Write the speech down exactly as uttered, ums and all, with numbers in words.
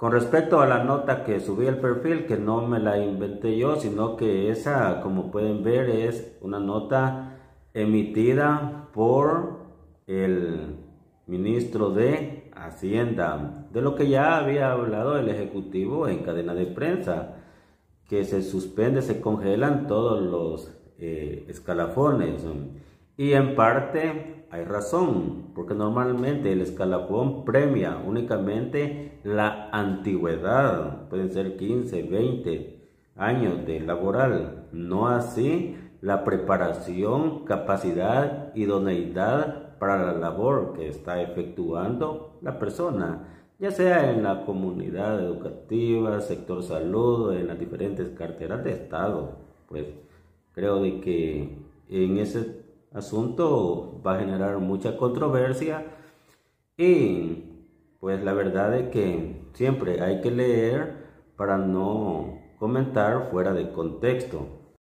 Con respecto a la nota que subí al perfil, que no me la inventé yo, sino que esa, como pueden ver, es una nota emitida por el ministro de Hacienda, de lo que ya había hablado el Ejecutivo en cadena de prensa, que se suspende, se congelan todos los eh, escalafones. Y en parte hay razón, porque normalmente el escalafón premia únicamente la antigüedad, pueden ser quince, veinte años de laboral, no así la preparación, capacidad, idoneidad para la labor que está efectuando la persona, ya sea en la comunidad educativa, sector salud, en las diferentes carteras de Estado. Pues creo de que en ese asunto va a generar mucha controversia y pues la verdad es que siempre hay que leer para no comentar fuera de contexto.